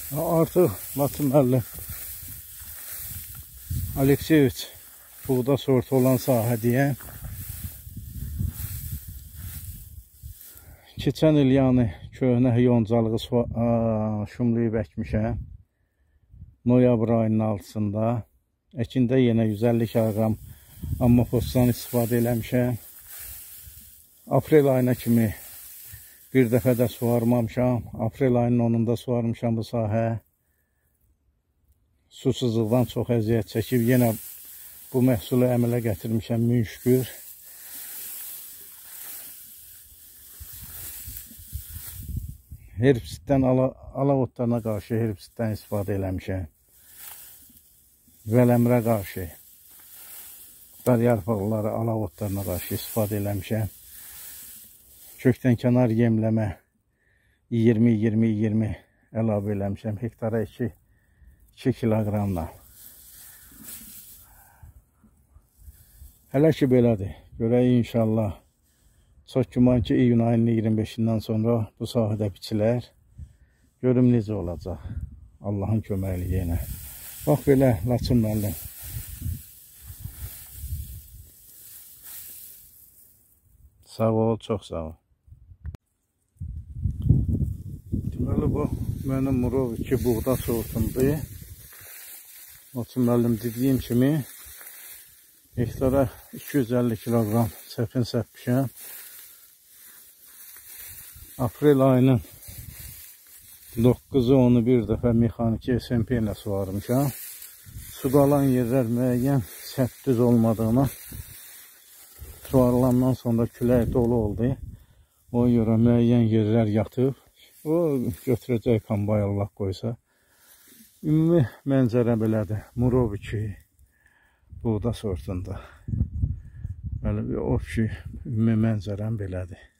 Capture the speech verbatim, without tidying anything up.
Artıq Laçın müəllim Alekseyeviç buğda sortu olan sahə deyən. Keçən il yəni köhnə yoncalığı şumlayıb əkmişəm. Noyabr ayının altısında. Əkində yenə yüz əlli kiloqram ammofosdan istifadə eləmişəm. Aprel ayına kimi bir dəfə də suvarmamışam. Aprel ayının onunda suvarmışam bu sahə. Susuzluqdan çox əziyyət çəkib. Yenə bu məhsulu əmələ gətirmişəm min şükür. Herbisitdən, alaq otlarına qarşı herbisitdən istifadə eləmişəm. Vələmrə qarşı, dar yarpaqları, alaq otlarına qarşı istifadə eləmişəm. Kökdən kənar yemləmə iyirmi iyirmi iyirmi əlavə eləmişəm. Hektara iki kiloqramla. Hələ ki belədir. Görək inşallah. Çox güman ki iyun ayının iyirmi beşindən sonra bu sahədə biçilər. Görüm necə olacaq. Allahın köməkliyi ilə. Bax belə Laçın müəllim. Sağ ol, çox sağ ol. Deməli bu mənim Murov iki buğda sortumdur. Laçın müəllim dediyim kimi hektara iki yüz əlli kiloqram səpin səpmişəm. Aprel ayının doqquzu onu bir dəfə mexaniki S M P ilə suvarmışam. Sudalan yerlər müəyyən sərt düz olmadığına suvarılandan sonra külək dolu oldu. O görə müəyyən yerlər yatıb. O götürəcək kambay Allah qoysa. Ümumi mənzərə belədir. Murov iki buğda sortunda. Belə bir o ki ümumi mənzərəm belədir.